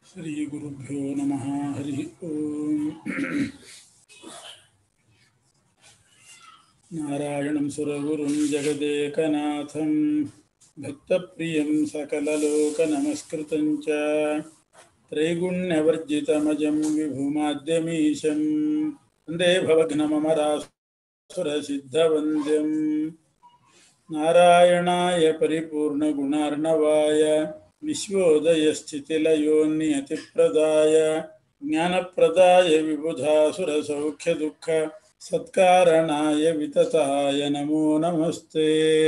ಶ್ರೀ ಗುರುಭ್ಯೋ ನಮಃ. ಹರಿ ಓಂ. ನಾರಾಯಣಂ ಸುರಗುರುಂ ಜಗದೇಕನಾಥಂ ಭಕ್ತಪ್ರಿಯಂ ಸಕಲಲೋಕನಮಸ್ಕೃತಂ ಚ ತ್ರೈಗುಣ್ಯವರ್ಜಿತಮಜಂ ವಿಭುಮಾದ್ಯಮೀಶಂ ವಂದೇ ಭವಘ್ನಮಮರಾಸುರಸಿದ್ಧವಂದ್ಯಂ ನಾರಾಯಣಾಯ ಪರಿಪೂರ್ಣಗುಣಾರ್ಣವಾಯ ವಿಶ್ವೋದಯಸ್ಥಿತಿಲಯೋನ್ನಿಯತಿಪ್ರದಾಯ ಜ್ಞಾನಪ್ರದಾಯ ವಿಬುಧಾಸುರಸೌಖ್ಯದುಃಖ ಸತ್ಕಾರಣಾಯ ವಿತತಾಯ ನಮೋ ನಮಸ್ತೆ.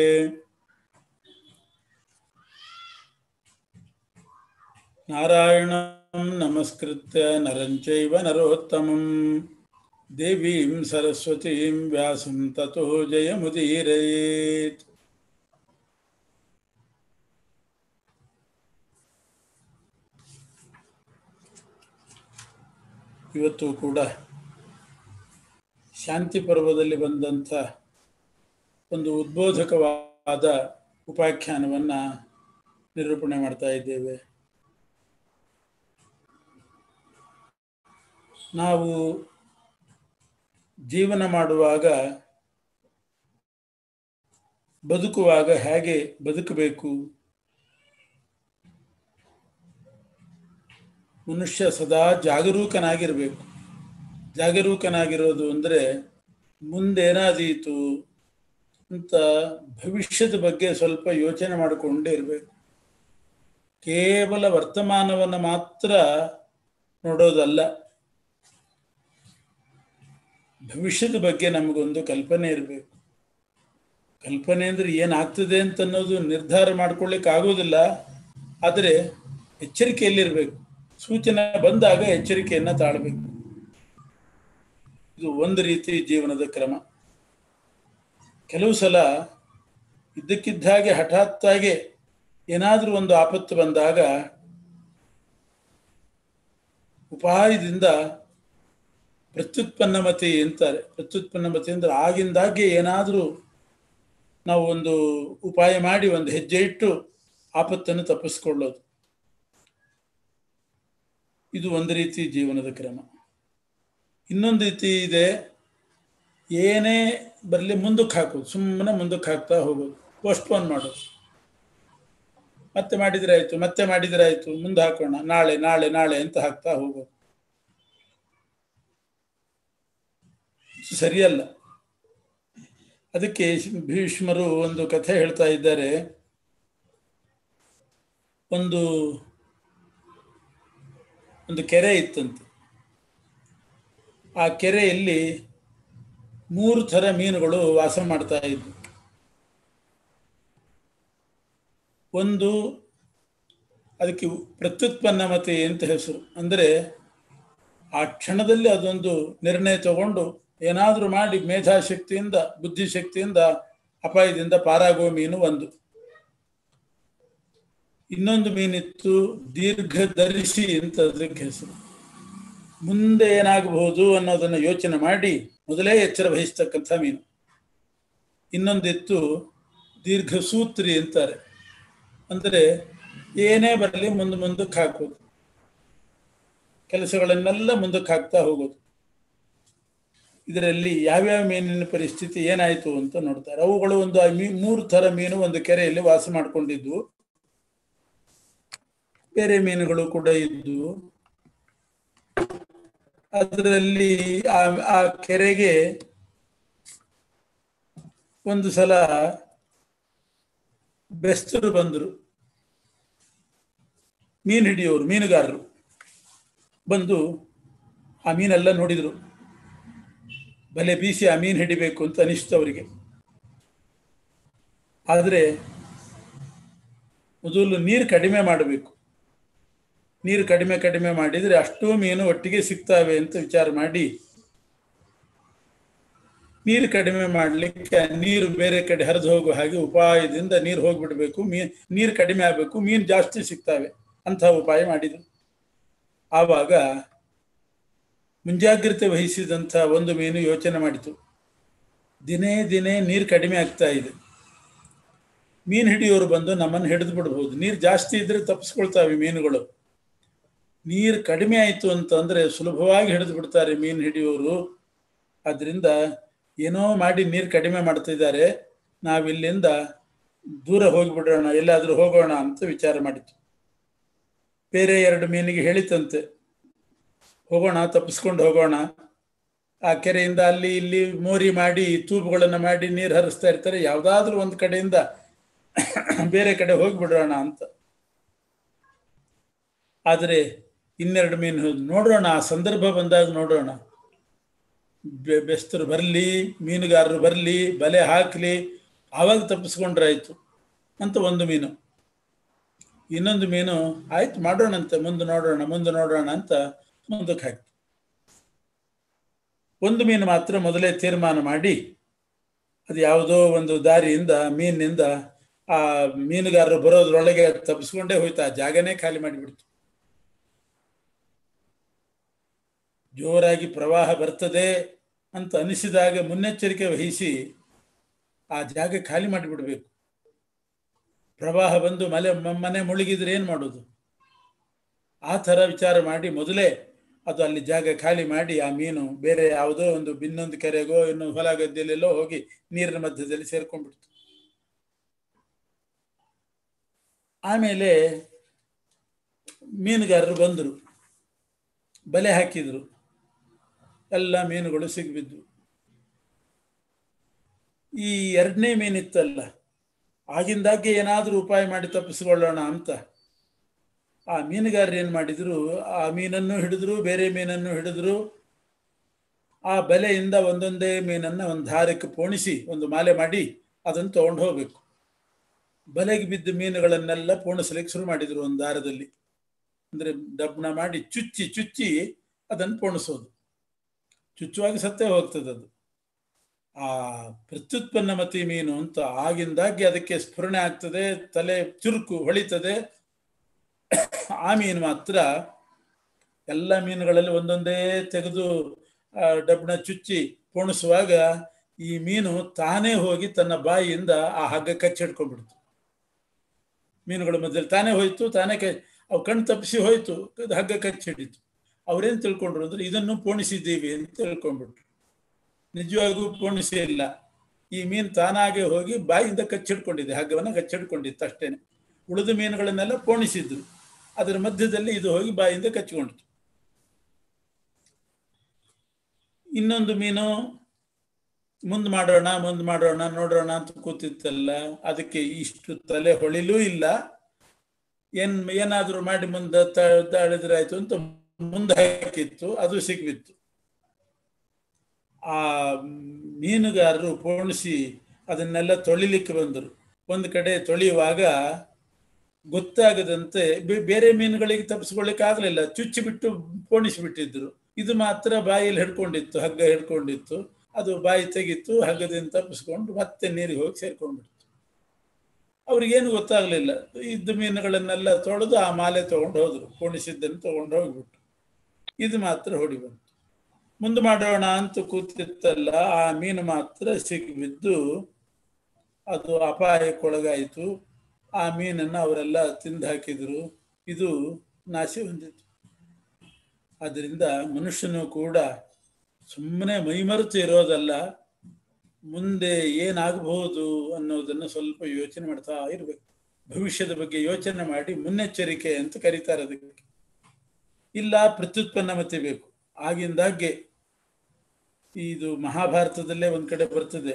ನಾರಾಯಣಂ ನಮಸ್ಕೃತ್ಯ ನರಂ ಚೈವ ನರೋತ್ತಮಂ ದೇವೀಂ ಸರಸ್ವತೀಂ ವ್ಯಾಸಂ ತತೋ ಜಯಮುದೀರಯೇತ್. ಇವತ್ತು ಕೂಡ ಶಾಂತಿ ಪರ್ವದಲ್ಲಿ ಬಂದಂಥ ಒಂದು ಉದ್ಬೋಧಕವಾದ ಉಪಾಖ್ಯಾನವನ್ನು ನಿರೂಪಣೆ ಮಾಡ್ತಾ ಇದ್ದೇವೆ. ನಾವು ಜೀವನ ಮಾಡುವಾಗ, ಬದುಕುವಾಗ ಹೇಗೆ ಬದುಕಬೇಕು, ಮನುಷ್ಯ ಸದಾ ಜಾಗರೂಕನಾಗಿರಬೇಕು. ಜಾಗರೂಕನಾಗಿರೋದು ಅಂದರೆ ಮುಂದೇನಾದೀತು ಅಂತ ಭವಿಷ್ಯದ ಬಗ್ಗೆ ಸ್ವಲ್ಪ ಯೋಚನೆ ಮಾಡಿಕೊಂಡೇ ಇರಬೇಕು. ಕೇವಲ ವರ್ತಮಾನವನ್ನು ಮಾತ್ರ ನೋಡೋದಲ್ಲ, ಭವಿಷ್ಯದ ಬಗ್ಗೆ ನಮಗೊಂದು ಕಲ್ಪನೆ ಇರಬೇಕು. ಕಲ್ಪನೆ ಅಂದರೆ ಏನಾಗ್ತದೆ ಅಂತ ಅನ್ನೋದು ನಿರ್ಧಾರ ಮಾಡ್ಕೊಳ್ಳಿಕ್ಕೆ ಆಗೋದಿಲ್ಲ, ಆದರೆ ಎಚ್ಚರಿಕೆಯಲ್ಲಿರಬೇಕು. ಸೂಚನೆ ಬಂದಾಗ ಎಚ್ಚರಿಕೆಯನ್ನು ತಾಳಬೇಕು. ಇದು ಒಂದು ರೀತಿ ಜೀವನದ ಕ್ರಮ. ಕೆಲವು ಸಲ ಇದ್ದಕ್ಕಿದ್ದಾಗೆ ಹಠಾತ್ತಾಗೆ ಏನಾದರೂ ಒಂದು ಆಪತ್ತು ಬಂದಾಗ ಉಪಾಯದಿಂದ ಪ್ರತ್ಯುತ್ಪನ್ನಮತಿ ಅಂತಾರೆ. ಪ್ರತ್ಯುತ್ಪನ್ನಮತಿ ಅಂದರೆ ಆಗಿಂದಾಗೆ ಏನಾದರೂ ನಾವು ಒಂದು ಉಪಾಯ ಮಾಡಿ ಒಂದು ಹೆಜ್ಜೆ ಇಟ್ಟು ಆಪತ್ತನ್ನು ತಪ್ಪಿಸ್ಕೊಳ್ಳೋದು. ಇದು ಒಂದು ರೀತಿ ಜೀವನದ ಕ್ರಮ. ಇನ್ನೊಂದು ರೀತಿ ಇದೆ, ಏನೇ ಬರಲಿ ಮುಂದಕ್ಕೆ ಹಾಕೋದು, ಸುಮ್ಮನೆ ಮುಂದಕ್ಕೆ ಹಾಕ್ತಾ ಹೋಗೋದು, ಪೋಸ್ಟ್ಪೋನ್ ಮಾಡೋದು. ಮತ್ತೆ ಮಾಡಿದ್ರೆ ಆಯಿತು, ಮುಂದೆ ಹಾಕೋಣ, ನಾಳೆ ನಾಳೆ ನಾಳೆ ಅಂತ ಹಾಕ್ತಾ ಹೋಗೋದು. ಸರಿಯಲ್ಲ. ಅದಕ್ಕೆ ಭೀಷ್ಮರು ಒಂದು ಕಥೆ ಹೇಳ್ತಾ ಇದ್ದಾರೆ. ಒಂದು ಕೆರೆ ಇತ್ತಂತೆ. ಆ ಕೆರೆಯಲ್ಲಿ 3 ಥರ ಮೀನುಗಳು ವಾಸ ಮಾಡ್ತಾ ಇದ್ವು. ಒಂದು, ಅದಕ್ಕೆ ಪ್ರತ್ಯುತ್ಪನ್ನಮತಿ ಅಂತ ಹೆಸರು. ಅಂದರೆ ಆ ಕ್ಷಣದಲ್ಲಿ ಅದೊಂದು ನಿರ್ಣಯ ತಗೊಂಡು ಏನಾದರೂ ಮಾಡಿ ಮೇಧಾಶಕ್ತಿಯಿಂದ, ಬುದ್ಧಿಶಕ್ತಿಯಿಂದ ಅಪಾಯದಿಂದ ಪಾರಾಗುವ ಮೀನು ಒಂದು. ಇನ್ನೊಂದು ಮೀನಿತ್ತು, ದೀರ್ಘದರ್ಶಿ ಅಂತ ಅದಕ್ಕೆ ಹೆಸರು. ಮುಂದೆ ಏನಾಗಬಹುದು ಅನ್ನೋದನ್ನು ಯೋಚನೆ ಮಾಡಿ ಮೊದಲೇ ಎಚ್ಚರ ವಹಿಸ್ತಕ್ಕಂಥ ಮೀನು. ಇನ್ನೊಂದಿತ್ತು ದೀರ್ಘಸೂತ್ರಿ ಅಂತಾರೆ. ಅಂದರೆ ಏನೇ ಬರಲಿ ಮುಂದಕ್ಕೆ ಹಾಕೋದು, ಕೆಲಸಗಳನ್ನೆಲ್ಲ ಮುಂದಕ್ಕೆ ಹಾಕ್ತಾ ಹೋಗೋದು. ಇದರಲ್ಲಿ ಯಾವ್ಯಾವ ಮೀನಿನ ಪರಿಸ್ಥಿತಿ ಏನಾಯಿತು ಅಂತ ನೋಡ್ತಾರೆ. ಅವುಗಳು ಒಂದು 3 ಥರ ಮೀನು ಒಂದು ಕೆರೆಯಲ್ಲಿ ವಾಸ ಮಾಡಿಕೊಂಡಿದ್ವು. ಬೇರೆ ಮೀನುಗಳು ಕೂಡ ಇದ್ವು. ಅದರಲ್ಲಿ ಆ ಕೆರೆಗೆ ಒಂದು ಸಲ ಬೆಸ್ತರು ಬಂದರು. ಮೀನು ಹಿಡಿಯೋರು, ಮೀನುಗಾರರು ಬಂದು ಆ ಮೀನೆಲ್ಲ ನೋಡಿದರು. ಬಲೆ ಬೀಸಿ ಆ ಮೀನು ಹಿಡಿಬೇಕು ಅಂತ ಅನಿಸ್ತು ಅವರಿಗೆ. ಆದರೆ ಮೊದಲು ನೀರು ಕಡಿಮೆ ಮಾಡಬೇಕು. ನೀರು ಕಡಿಮೆ ಮಾಡಿದರೆ ಅಷ್ಟೂ ಮೀನು ಒಟ್ಟಿಗೆ ಸಿಗ್ತವೆ ಅಂತ ವಿಚಾರ ಮಾಡಿ ನೀರು ಕಡಿಮೆ ಮಾಡಲಿಕ್ಕೆ ನೀರು ಬೇರೆ ಕಡೆ ಹರಿದು ಹೋಗುವ ಹಾಗೆ ಉಪಾಯದಿಂದ ನೀರು ಹೋಗಿಬಿಡ್ಬೇಕು, ನೀರು ಕಡಿಮೆ ಆಗಬೇಕು, ಮೀನು ಜಾಸ್ತಿ ಸಿಗ್ತವೆ ಅಂತ ಉಪಾಯ ಮಾಡಿದರು. ಆವಾಗ ಮುಂಜಾಗ್ರತೆ ವಹಿಸಿದಂಥ ಒಂದು ಮೀನು ಯೋಚನೆ ಮಾಡಿತು, ದಿನೇ ದಿನೇ ನೀರು ಕಡಿಮೆ ಆಗ್ತಾ ಇದೆ, ಮೀನು ಹಿಡಿಯೋರು ಬಂದು ನಮ್ಮನ್ನು ಹಿಡಿದು ಬಿಡ್ಬೋದು, ನೀರು ಜಾಸ್ತಿ ಇದ್ರೆ ತಪ್ಪಿಸ್ಕೊಳ್ತಾವೆ ಮೀನುಗಳು, ನೀರು ಕಡಿಮೆ ಆಯಿತು ಅಂತಂದರೆ ಸುಲಭವಾಗಿ ಹಿಡಿದು ಬಿಡ್ತಾರೆ ಮೀನು ಹಿಡಿಯೋರು. ಆದ್ದರಿಂದ ಏನೋ ಮಾಡಿ ನೀರು ಕಡಿಮೆ ಮಾಡ್ತಿದ್ದಾರೆ, ನಾವಿಲ್ಲಿಂದ ದೂರ ಹೋಗಿಬಿಡೋಣ, ಎಲ್ಲಾದರೂ ಹೋಗೋಣ ಅಂತ ವಿಚಾರ ಮಾಡಿತು. ಬೇರೆ 2 ಮೀನಿಗೆ ಹೇಳಿತಂತೆ, ಹೋಗೋಣ, ತಪ್ಪಿಸ್ಕೊಂಡು ಹೋಗೋಣ. ಆ ಕೆರೆಯಿಂದ ಅಲ್ಲಿ ಇಲ್ಲಿ ಮೋರಿ ಮಾಡಿ ತೂಬುಗಳನ್ನು ಮಾಡಿ ನೀರು ಹರಿಸ್ತಾ ಇರ್ತಾರೆ, ಯಾವುದಾದ್ರೂ ಒಂದು ಕಡೆಯಿಂದ ಬೇರೆ ಕಡೆ ಹೋಗಿಬಿಡೋಣ ಅಂತ. ಆದರೆ 2 ಮೀನು ನೋಡೋಣ, ಆ ಸಂದರ್ಭ ಬಂದಾಗ ನೋಡೋಣ, ಬೆಸ್ತರು ಬರಲಿ, ಮೀನುಗಾರರು ಬರಲಿ, ಬಲೆ ಹಾಕಲಿ, ಆವಾಗ ತಪ್ಪಿಸ್ಕೊಂಡ್ರಾಯ್ತು ಅಂತ ಒಂದು ಮೀನು. ಇನ್ನೊಂದು ಮೀನು ಆಯ್ತು ಮಾಡೋಣಂತೆ, ಮುಂದೆ ನೋಡೋಣ ಅಂತ ಮುಂದಕ್ಕೆ ಹಾಕಿ. ಒಂದು ಮೀನು ಮಾತ್ರ ಮೊದಲೇ ತೀರ್ಮಾನ ಮಾಡಿ ಅದು ಯಾವುದೋ ಒಂದು ದಾರಿಯಿಂದ ಮೀನಿನಿಂದ ಆ ಮೀನುಗಾರರು ಬರೋದ್ರೊಳಗೆ ತಪ್ಪಿಸ್ಕೊಂಡೇ ಹೋಯ್ತು, ಆ ಜಾಗನೇ ಖಾಲಿ ಮಾಡಿಬಿಡ್ತು. ಜೋರಾಗಿ ಪ್ರವಾಹ ಬರ್ತದೆ ಅಂತ ಅನಿಸಿದಾಗ ಮುನ್ನೆಚ್ಚರಿಕೆ ವಹಿಸಿ ಆ ಜಾಗ ಖಾಲಿ ಮಾಡಿಬಿಡ್ಬೇಕು. ಪ್ರವಾಹ ಬಂದು ಮನೆ ಮುಳುಗಿದ್ರೆ ಏನು ಮಾಡೋದು? ಆ ಥರ ವಿಚಾರ ಮಾಡಿ ಮೊದಲೇ ಅದು ಅಲ್ಲಿ ಜಾಗ ಖಾಲಿ ಮಾಡಿ ಆ ಮೀನು ಬೇರೆ ಯಾವುದೋ ಒಂದು ಇನ್ನೊಂದು ಕೆರೆಗೋ ಇನ್ನು ಹೊಲ ಗದ್ದೆಯಲ್ಲೆಲ್ಲೋ ಹೋಗಿ ನೀರಿನ ಮಧ್ಯದಲ್ಲಿ ಸೇರ್ಕೊಂಡ್ಬಿಡ್ತು. ಆಮೇಲೆ ಮೀನುಗಾರರು ಬಂದರು, ಬಲೆ ಹಾಕಿದ್ರು, ಎಲ್ಲ ಮೀನುಗಳು ಸಿಗ್ಬಿದ್ದು. ಈ 2ನೇ ಮೀನಿತ್ತಲ್ಲ, ಆಗಿಂದಾಗೆ ಏನಾದರೂ ಉಪಾಯ ಮಾಡಿ ತಪ್ಪಿಸ್ಕೊಳ್ಳೋಣ ಅಂತ ಆ ಮೀನುಗಾರರು ಏನು ಮಾಡಿದ್ರು, ಆ ಮೀನನ್ನು ಹಿಡಿದ್ರು, ಬೇರೆ ಮೀನನ್ನು ಹಿಡಿದ್ರು. ಆ ಬಲೆಯಿಂದ ಒಂದೊಂದೇ ಮೀನನ್ನು ಒಂದು ದಾರಕ್ಕೆ ಪೋಣಿಸಿ ಒಂದು ಮಾಲೆ ಮಾಡಿ ಅದನ್ನು ತಗೊಂಡು ಹೋಗ್ಬೇಕು. ಬಲೆಗೆ ಬಿದ್ದ ಮೀನುಗಳನ್ನೆಲ್ಲ ಪೋಣಿಸ್ಲಿಕ್ಕೆ ಶುರು ಮಾಡಿದ್ರು ಒಂದು ದಾರದಲ್ಲಿ. ಅಂದರೆ ಡಬ್ಣ ಮಾಡಿ ಚುಚ್ಚಿ ಅದನ್ನು ಪೋಣಿಸೋದು. ಚುಚ್ಚುವಾಗಿ ಸತ್ತೇ ಹೋಗ್ತದೆ ಅದು. ಆ ಪ್ರತ್ಯುತ್ಪನ್ನ ಮತಿ ಮೀನು ಅಂತ ಆಗಿಂದಾಗಿ ಅದಕ್ಕೆ ಸ್ಫುರಣೆ ಆಗ್ತದೆ, ತಲೆ ಚುರುಕು ಹೊಳಿತದೆ. ಆ ಮೀನು ಮಾತ್ರ ಎಲ್ಲ ಮೀನುಗಳಲ್ಲಿ ಒಂದೊಂದೇ ತೆಗೆದು ಡಬ್ಣ ಚುಚ್ಚಿ ಪೋಣಿಸುವಾಗ ಈ ಮೀನು ತಾನೇ ಹೋಗಿ ತನ್ನ ಬಾಯಿಯಿಂದ ಆ ಹಗ್ಗ ಕಚ್ಚಿಡ್ಕೊಂಡ್ಬಿಡ್ತು. ಮೀನುಗಳ ಮಧ್ಯದಲ್ಲಿ ತಾನೇ ಹೋಯ್ತು, ಅವು ಕಣ್ಣು ತಪ್ಪಿಸಿ ಹೋಯ್ತು, ಹಗ್ಗ ಕಚ್ಚಿಡಿತು. ಅವ್ರೇನು ತಿಳ್ಕೊಂಡ್ರು ಅಂದ್ರೆ ಇದನ್ನು ಪೋಣಿಸಿದ್ದೀವಿ ಅಂತ ತಿಳ್ಕೊಂಡ್ಬಿಟ್ರು. ನಿಜವಾಗೂ ಪೋಣಿಸಿ ಇಲ್ಲ, ಈ ಮೀನು ತಾನಾಗೆ ಹೋಗಿ ಬಾಯಿಯಿಂದ ಕಚ್ಚಿಡ್ಕೊಂಡಿದೆ, ಹಗ್ಗವನ್ನು ಕಚ್ಚಿಡ್ಕೊಂಡಿತ್ತು ಅಷ್ಟೇನೆ. ಉಳಿದ ಮೀನುಗಳನ್ನೆಲ್ಲ ಪೋಣಿಸಿದ್ರು, ಅದರ ಮಧ್ಯದಲ್ಲಿ ಇದು ಹೋಗಿ ಬಾಯಿಂದ ಕಚ್ಚಿಕೊಂಡಿತು. ಇನ್ನೊಂದು ಮೀನು ಮುಂದೆ ಮಾಡೋಣ ನೋಡೋಣ ಅಂತ ಕೂತಿತ್ತಲ್ಲ, ಅದಕ್ಕೆ ಇಷ್ಟು ತಲೆ ಹೊಳಿಲೂ ಇಲ್ಲ, ಏನಾದರೂ ಮಾಡಿ ಮುಂದೆ ತಾಳಿದ್ರೆ ಆಯ್ತು ಅಂತ ಮುಂದೆ ಹಾಕಿತ್ತು, ಅದು ಸಿಗ್ಬಿತ್ತು. ಆ ಮೀನುಗಾರರು ಪೋಣಿಸಿ ಅದನ್ನೆಲ್ಲ ತೊಳಿಲಿಕ್ಕೆ ಬಂದರು. ಒಂದು ಕಡೆ ತೊಳೆಯುವಾಗ ಗೊತ್ತಾಗದಂತೆ ಬೇರೆ ಮೀನುಗಳಿಗೆ ತಪ್ಪಿಸ್ಕೊಳ್ಳಿಕ್ಕೆ ಆಗಲಿಲ್ಲ, ಚುಚ್ಚಿಬಿಟ್ಟು ಪೋಣಿಸಿಬಿಟ್ಟಿದ್ರು. ಇದು ಮಾತ್ರ ಬಾಯಲ್ಲಿ ಹಿಡ್ಕೊಂಡಿತ್ತು, ಹಗ್ಗ ಹಿಡ್ಕೊಂಡಿತ್ತು. ಅದು ಬಾಯಿ ತೆಗಿತ್ತು, ಹಗ್ಗದಿಂದ ತಪ್ಪಿಸ್ಕೊಂಡು ಮತ್ತೆ ನೀರಿಗೆ ಹೋಗಿ ಸೇರ್ಕೊಂಡ್ಬಿಡ್ತು. ಅವ್ರಿಗೇನು ಗೊತ್ತಾಗಲಿಲ್ಲ. ಇದ್ದ ಮೀನುಗಳನ್ನೆಲ್ಲ ತೊಳೆದು ಆ ಮಾಲೆ ತೊಗೊಂಡು ಹೋದ್ರು, ಪೋಣಿಸಿದ್ದನ್ನು ತೊಗೊಂಡು ಹೋಗ್ಬಿಟ್ಟು. ಇದು ಮಾತ್ರ ಹೊಡಿ ಬಂತು. ಮುಂದೆ ಮಾಡೋಣ ಅಂತ ಕೂತಿತ್ತಲ್ಲ, ಆ ಮೀನು ಮಾತ್ರ ಸಿಕ್ಕಿಬಿದ್ದು ಅದು ಅಪಾಯಕ್ಕೊಳಗಾಯಿತು. ಆ ಮೀನನ್ನು ಅವರೆಲ್ಲ ತಿಂದು ಹಾಕಿದ್ರು, ಇದು ನಾಶ ಹೊಂದಿತು. ಆದ್ದರಿಂದ ಮನುಷ್ಯನು ಕೂಡ ಸುಮ್ಮನೆ ಮೈಮರೆತು ಇರೋದಲ್ಲ, ಮುಂದೆ ಏನಾಗಬಹುದು ಅನ್ನೋದನ್ನು ಸ್ವಲ್ಪ ಯೋಚನೆ ಮಾಡ್ತಾ ಇರಬೇಕು. ಭವಿಷ್ಯದ ಬಗ್ಗೆ ಯೋಚನೆ ಮಾಡಿ ಮುನ್ನೆಚ್ಚರಿಕೆ ಅಂತ ಕರೀತಾರೆ ಅದಕ್ಕೆ. ಇಲ್ಲ ಪ್ರತ್ಯುತ್ಪನ್ನ ಮತಿ ಬೇಕು. ಆಗಿಂದಾಗೆ ಇದು ಮಹಾಭಾರತದಲ್ಲೇ ಒಂದು ಕಡೆ ಬರ್ತದೆ.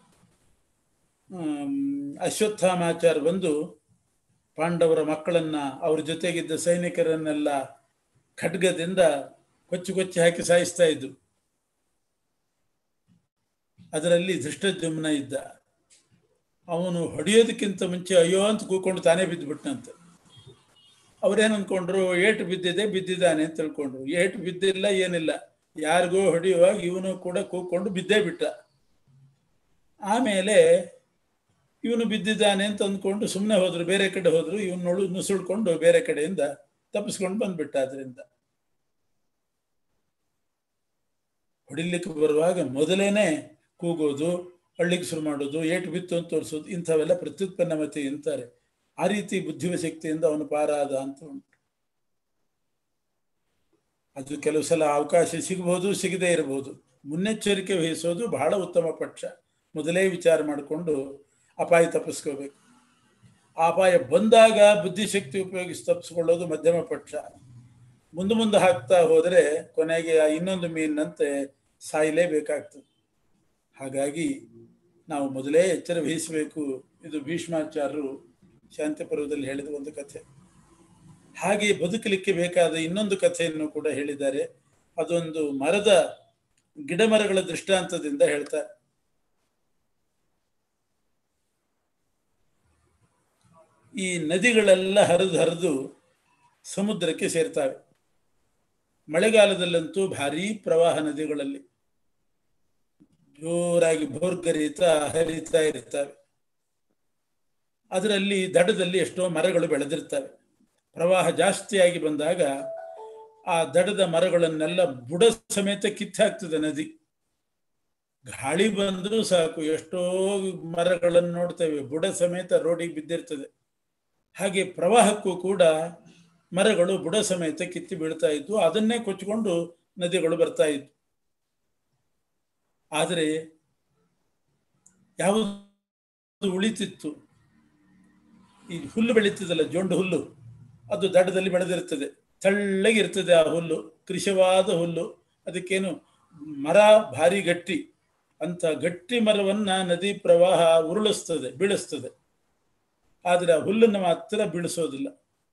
ಅಶ್ವತ್ಥಾಮಾಚಾರ ಬಂದು ಪಾಂಡವರ ಮಕ್ಕಳನ್ನ, ಅವ್ರ ಜೊತೆಗಿದ್ದ ಸೈನಿಕರನ್ನೆಲ್ಲ ಖಡ್ಗದಿಂದ ಕೊಚ್ಚಿ ಹಾಕಿ ಸಾಯಿಸ್ತಾ ಇದ್ದು. ಅದರಲ್ಲಿ ಧೃಷ್ಟದ್ಯುಮ್ನ ಇದ್ದ. ಅವನು ಹೊಡೆಯೋದಕ್ಕಿಂತ ಮುಂಚೆ ಅಯ್ಯೋ ಅಂತ ಕೂಕೊಂಡು ತಾನೇ ಬಿದ್ದುಬಿಟ್ನಂತೆ. ಅವ್ರೇನು ಅಂದ್ಕೊಂಡ್ರು, ಏಟು ಬಿದ್ದಿದ್ದಾನೆ ಅಂತ ತಿಳ್ಕೊಂಡ್ರು. ಏಟು ಬಿದ್ದಿಲ್ಲ, ಏನಿಲ್ಲ, ಯಾರಿಗೋ ಹೊಡೆಯುವಾಗ ಇವನು ಕೂಡ ಕೂಕೊಂಡು ಬಿದ್ದೇ ಬಿಟ್ಟ. ಆಮೇಲೆ ಇವನು ಬಿದ್ದಿದ್ದಾನೆ ಅಂತ ಅಂದ್ಕೊಂಡು ಸುಮ್ಮನೆ ಹೋದ್ರು, ಬೇರೆ ಕಡೆ ಹೋದ್ರು. ಇವನು ನುಸುಳ್ಕೊಂಡು ಬೇರೆ ಕಡೆಯಿಂದ ತಪ್ಪಿಸ್ಕೊಂಡು ಬಂದ್ಬಿಟ್ಟ. ಅದರಿಂದ ಹೊಡಿಲಿಕ್ಕೆ ಬರುವಾಗ ಮೊದಲೇನೆ ಕೂಗೋದು, ಅಳ್ಳಿಕ್ಕೆ ಶುರು ಮಾಡೋದು, ಏಟು ಬಿತ್ತು ಅಂತ ತೋರಿಸೋದು, ಇಂಥವೆಲ್ಲ ಪ್ರತ್ಯುತ್ಪನ್ನ ಮತಿ ಅಂತಾರೆ. ಆ ರೀತಿ ಬುದ್ಧಿವ ಶಕ್ತಿಯಿಂದ ಅವನು ಪಾರಾದ ಅಂತ ಉಂಟು. ಅದು ಕೆಲವು ಸಲ ಅವಕಾಶ ಸಿಗಬಹುದು, ಸಿಗದೇ ಇರಬಹುದು. ಮುನ್ನೆಚ್ಚರಿಕೆ ವಹಿಸೋದು ಬಹಳ ಉತ್ತಮ ಪಕ್ಷ. ಮೊದಲೇ ವಿಚಾರ ಮಾಡಿಕೊಂಡು ಅಪಾಯ ತಪ್ಪಿಸ್ಕೋಬೇಕು. ಅಪಾಯ ಬಂದಾಗ ಬುದ್ಧಿಶಕ್ತಿ ಉಪಯೋಗಿಸಿ ತಪ್ಪಿಸ್ಕೊಳ್ಳೋದು ಮಧ್ಯಮ ಪಕ್ಷ. ಮುಂದೆ ಹಾಕ್ತಾ ಹೋದರೆ ಕೊನೆಗೆ ಇನ್ನೊಂದು ಮೀನಿನಂತೆ ಸಾಯಲೇಬೇಕಾಗ್ತದೆ. ಹಾಗಾಗಿ ನಾವು ಮೊದಲೇ ಎಚ್ಚರ ವಹಿಸಬೇಕು. ಇದು ಭೀಷ್ಮಾಚಾರ್ಯರು ಶಾಂತಿ ಪರ್ವದಲ್ಲಿ ಹೇಳಿದ ಒಂದು ಕಥೆ. ಹಾಗೆ ಬದುಕಲಿಕ್ಕೆ ಬೇಕಾದ ಇನ್ನೊಂದು ಕಥೆಯನ್ನು ಕೂಡ ಹೇಳಿದ್ದಾರೆ. ಅದೊಂದು ಗಿಡ ಮರಗಳ ದೃಷ್ಟಾಂತದಿಂದ ಹೇಳ್ತಾರೆ. ಈ ನದಿಗಳೆಲ್ಲ ಹರಿದು ಸಮುದ್ರಕ್ಕೆ ಸೇರ್ತಾವೆ. ಮಳೆಗಾಲದಲ್ಲಂತೂ ಭಾರೀ ಪ್ರವಾಹ ನದಿಗಳಲ್ಲಿ ಜೋರಾಗಿ ಭೋರ್ಗರೀತಾ ಹರಿತಾ ಇರ್ತವೆ. ಅದರಲ್ಲಿ ದಡದಲ್ಲಿ ಎಷ್ಟೋ ಮರಗಳು ಬೆಳೆದಿರ್ತವೆ. ಪ್ರವಾಹ ಜಾಸ್ತಿಯಾಗಿ ಬಂದಾಗ ಆ ದಡದ ಮರಗಳನ್ನೆಲ್ಲ ಬುಡ ಸಮೇತ ಕಿತ್ತಾಕ್ತದೆ ನದಿ. ಗಾಳಿ ಬಂದರೂ ಸಾಕು, ಎಷ್ಟೋ ಮರಗಳನ್ನು ನೋಡ್ತೇವೆ ಬುಡ ಸಮೇತ ರೋಡಿಗೆ ಬಿದ್ದಿರ್ತದೆ. ಹಾಗೆ ಪ್ರವಾಹಕ್ಕೂ ಕೂಡ ಮರಗಳು ಬುಡ ಸಮೇತ ಕಿತ್ತಿ ಬೀಳ್ತಾ ಇದ್ವು. ಅದನ್ನೇ ಕೊಚ್ಚಿಕೊಂಡು ನದಿಗಳು ಬರ್ತಾ ಇದ್ವು. ಆದರೆ ಯಾವುದು ಉಳಿತಿತ್ತು? ಈ ಹುಲ್ಲು ಬೆಳೀತದಲ್ಲ, ಜೊಂಡು ಹುಲ್ಲು, ಅದು ದಡದಲ್ಲಿ ಬೆಳೆದಿರ್ತದೆ. ತೆಳ್ಳಗಿರ್ತದೆ ಆ ಹುಲ್ಲು, ಕೃಶವಾದ ಹುಲ್ಲು. ಅದಕ್ಕೇನು ಮರ ಭಾರಿ ಗಟ್ಟಿ. ಅಂತ ಗಟ್ಟಿ ಮರವನ್ನ ನದಿ ಪ್ರವಾಹ ಉರುಳಿಸ್ತದೆ, ಬೀಳಿಸ್ತದೆ. ಆದರೆ ಆ ಹುಲ್ಲನ್ನು ಮಾತ್ರ ಬೀಳಿಸೋದಿಲ್ಲ.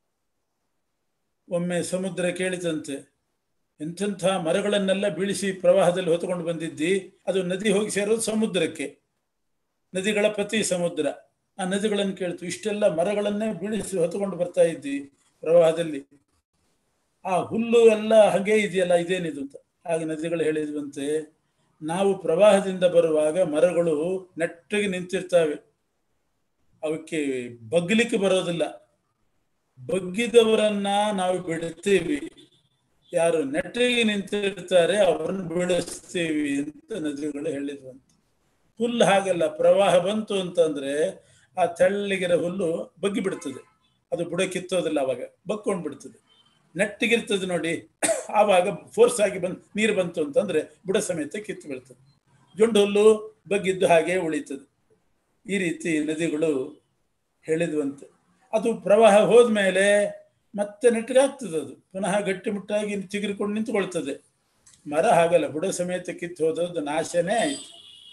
ಒಮ್ಮೆ ಸಮುದ್ರ ಕೇಳಿದಂತೆ, ಎಂಥೆಂಥ ಮರಗಳನ್ನೆಲ್ಲ ಬೀಳಿಸಿ ಪ್ರವಾಹದಲ್ಲಿ ಹೊತ್ತುಕೊಂಡು ಬಂದಿದ್ದಿ, ಅದು ನದಿ ಹೋಗಿ ಸೇರೋದು ಸಮುದ್ರಕ್ಕೆ. ನದಿಗಳ ಪತಿ ಸಮುದ್ರ. ಆ ನದಿಗಳನ್ನು ಕೇಳ್ತು, ಇಷ್ಟೆಲ್ಲ ಮರಗಳನ್ನೇ ಬೀಳಿಸಿ ಹೊತ್ತುಕೊಂಡು ಬರ್ತಾ ಇದ್ದಿ ಪ್ರವಾಹದಲ್ಲಿ, ಆ ಹುಲ್ಲು ಎಲ್ಲ ಹಾಗೇ ಇದೆಯಲ್ಲ, ಇದೇನಿದು ಅಂತ. ಹಾಗೆ ನದಿಗಳು ಹೇಳಿದ್ವಂತೆ, ನಾವು ಪ್ರವಾಹದಿಂದ ಬರುವಾಗ ಮರಗಳು ನೆಟ್ಟಗೆ ನಿಂತಿರ್ತವೆ, ಅವಕ್ಕೆ ಬಗ್ಲಿಕ್ಕೆ ಬರೋದಿಲ್ಲ. ಬಗ್ಗಿದವರನ್ನ ನಾವು ಬಿಡ್ತೀವಿ, ಯಾರು ನೆಟ್ಟಗೆ ನಿಂತಿರ್ತಾರೆ ಅವರನ್ನು ಬೀಳಿಸ್ತೀವಿ ಅಂತ ನದಿಗಳು ಹೇಳಿದ್ವಂತೆ. ಹುಲ್ಲು ಹಾಗಲ್ಲ, ಪ್ರವಾಹ ಬಂತು ಅಂತಂದ್ರೆ ಆ ತೆಳ್ಳಗಿರೋ ಹುಲ್ಲು ಬಗ್ಗಿ ಬಿಡ್ತದೆ, ಅದು ಬುಡ ಕಿತ್ತೋದಿಲ್ಲ. ಅವಾಗ ಬಗ್ಕೊಂಡು ಬಿಡ್ತದೆ, ನೆಟ್ಟಿಗಿರ್ತದೆ ನೋಡಿ. ಆವಾಗ ಫೋರ್ಸ್ ಆಗಿ ನೀರು ಬಂತು ಅಂತಂದ್ರೆ ಬುಡ ಸಮೇತ ಕಿತ್ತು ಬೀಳ್ತದೆ. ಜೊಂಡು ಹುಲ್ಲು ಬಗ್ಗಿದ್ದು ಹಾಗೆ ಉಳಿತದೆ. ಈ ರೀತಿ ನದಿಗಳು ಹೇಳಿದ್ವಂತೆ. ಅದು ಪ್ರವಾಹ ಹೋದ್ಮೇಲೆ ಮತ್ತೆ ನೆಟ್ಟಗಾಗ್ತದೆ, ಅದು ಪುನಃ ಗಟ್ಟಿಮುಟ್ಟಾಗಿ ಚಿಗುರಿಕೊಂಡು ನಿಂತುಕೊಳ್ತದೆ. ಮರ ಹಾಗಲ್ಲ, ಬುಡ ಸಮೇತ ಕಿತ್ತು ಹೋದದ್ದು ನಾಶನೇ ಆಯಿತು.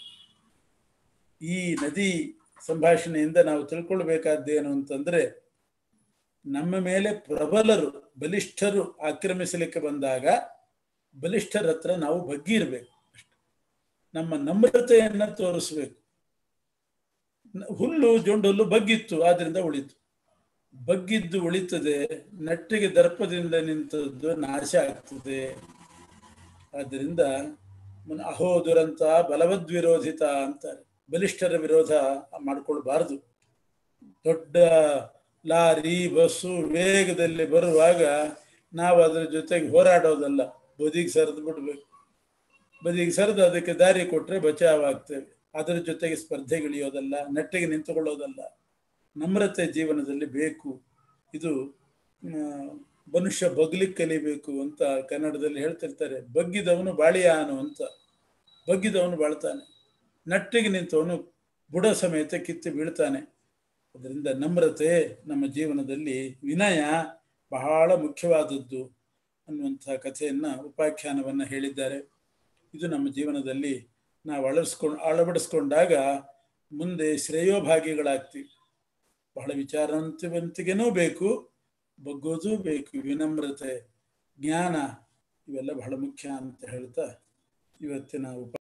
ಈ ನದಿ ಸಂಭಾಷಣೆಯಿಂದ ನಾವು ತಿಳ್ಕೊಳ್ಬೇಕಾದ್ದೇನು ಅಂತಂದ್ರೆ, ನಮ್ಮ ಮೇಲೆ ಪ್ರಬಲರು, ಬಲಿಷ್ಠರು ಆಕ್ರಮಿಸಲಿಕ್ಕೆ ಬಂದಾಗ ಬಲಿಷ್ಠರ ಹತ್ರ ನಾವು ಬಗ್ಗಿ ಇರಬೇಕು. ನಮ್ಮ ನಮ್ರತೆಯನ್ನ ತೋರಿಸ್ಬೇಕು. ಹುಲ್ಲು, ಜೊಂಡು ಹುಲ್ಲು ಬಗ್ಗಿತ್ತು, ಆದ್ರಿಂದ ಉಳಿತು. ಬಗ್ಗಿದ್ದು ಉಳಿತದೆ, ನೆಟ್ಟಿಗೆ ದರ್ಪದಿಂದ ನಿಂತದ್ದು ನಾಶ ಆಗ್ತದೆ. ಆದ್ದರಿಂದ ಅಹೋ ದುರಂತ ಬಲವದ್ವಿರೋಧಿತ ಅಂತಾರೆ. ಬಲಿಷ್ಠರ ವಿರೋಧ ಮಾಡ್ಕೊಳ್ಬಾರ್ದು. ದೊಡ್ಡ ಲಾರಿ, ಬಸ್ಸು ವೇಗದಲ್ಲಿ ಬರುವಾಗ ನಾವು ಅದರ ಜೊತೆಗೆ ಹೋರಾಡೋದಲ್ಲ, ಬದಿಗೆ ಸರಿದು ಬಿಡ್ಬೇಕು. ಬದಿಗೆ ಸರಿದು ಅದಕ್ಕೆ ದಾರಿ ಕೊಟ್ಟರೆ ಬಚಾವಾಗ್ತೇವೆ. ಅದರ ಜೊತೆಗೆ ಸ್ಪರ್ಧೆಗಿಳಿಯೋದಲ್ಲ, ನೆಟ್ಟಿಗೆ ನಿಂತುಕೊಳ್ಳೋದಲ್ಲ. ನಮ್ರತೆ ಜೀವನದಲ್ಲಿ ಬೇಕು. ಇದು ಮನುಷ್ಯ ಬಗ್ಲಿಕ್ಕೆ ಕಲಿಬೇಕು ಅಂತ ಕನ್ನಡದಲ್ಲಿ ಹೇಳ್ತಿರ್ತಾರೆ. ಬಗ್ಗಿದವನು ಬಾಳಿಯಾನು ಅಂತ. ಬಗ್ಗಿದವನು ಬಾಳ್ತಾನೆ, ನೆಟ್ಟಿಗೆ ನಿಂತವನು ಬುಡ ಸಮೇತ ಕಿತ್ತು ಬೀಳ್ತಾನೆ. ಅದರಿಂದ ನಮ್ರತೆ ನಮ್ಮ ಜೀವನದಲ್ಲಿ, ವಿನಯ ಬಹಳ ಮುಖ್ಯವಾದದ್ದು ಅನ್ನುವಂಥ ಕಥೆಯನ್ನು, ಉಪಾಖ್ಯಾನವನ್ನು ಹೇಳಿದ್ದಾರೆ. ಇದು ನಮ್ಮ ಜೀವನದಲ್ಲಿ ನಾವು ಅಳವಡಿಸ್ಕೊಂಡಾಗ ಮುಂದೆ ಶ್ರೇಯೋಭಾಗಿಗಳಾಗ್ತೀವಿ. ಬಹಳ ವಿಚಾರವಂತಿಕೆನೂ ಬೇಕು, ಬಗ್ಗೋದು ಬೇಕು. ವಿನಮ್ರತೆ, ಜ್ಞಾನ ಇವೆಲ್ಲ ಬಹಳ ಮುಖ್ಯ ಅಂತ ಹೇಳ್ತಾ ಇವತ್ತಿನ